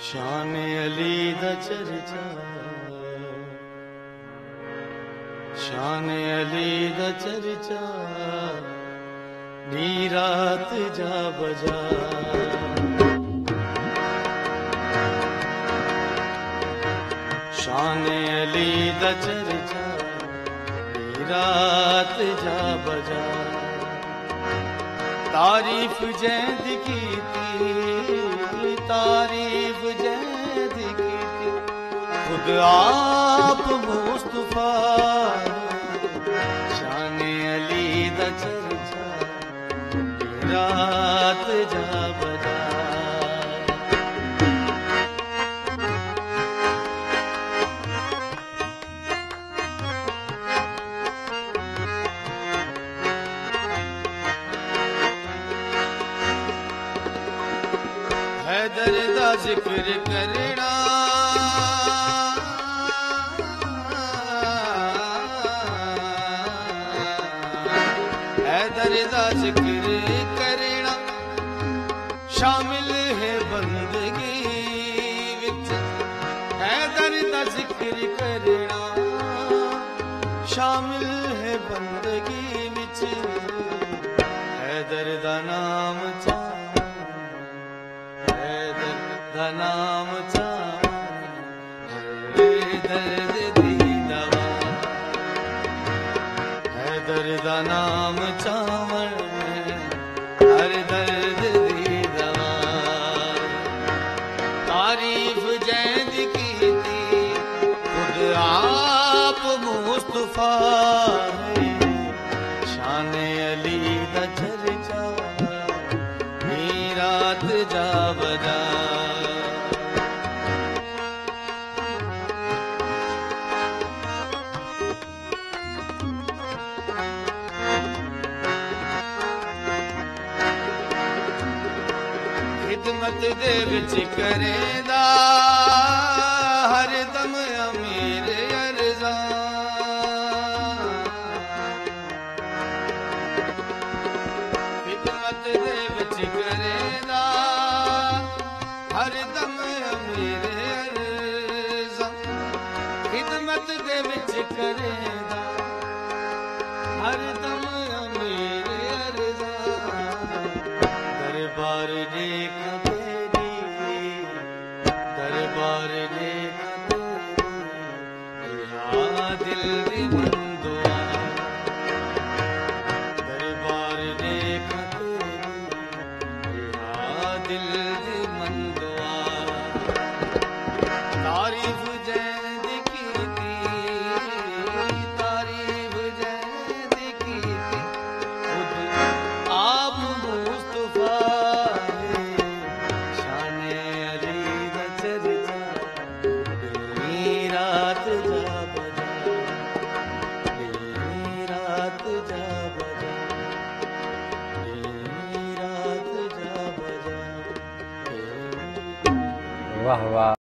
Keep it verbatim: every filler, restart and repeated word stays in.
शान अली दा चर्चा, शान अली दा चर्चा, नी रात जा बजा। शान अली दा चर्चा, नी रात जा बजा। तारीफ जैद कीती, तारीफ जैद कीती, खुद आप मुस्तफा। शान अली दा चर्चा, रात जा बजा। हैदर दा जिक्र करना, हैदर दा जिक्र करना शामिल है बंदगी विच। हैदर दा जिक्र करना शामिल है बंदगी विच। हैदर दा नाम चा, दा नाम चा, दर्द दी दवा। हैदर दा नाम चावल, हर दर्द दी दवा। तारीफ जैद कीती, खुद आप मुस्तफा। शान अली दा चर्चा, नी रात जा बजा। खिदमत दे विच करेंदा हर दम अमीर अर्ज़ा। खिदमत दे विच करेंदा हर दम अमीर अर्ज़ा। खिदमत दे विच करेंदा हर दम अमीर अर्ज़ा। दरबार देख तेरी, दरबार देख तेरी, या दिल दी बंदुआ। दरबार देख तेरी, या दिल दी बंदुआ। तारीफ जैद कीती, तारीफ जैद कीती, खुद आप मुस्तफा। रात जा बजा, रात जा बजा, रात जा बजा। वाह वाह।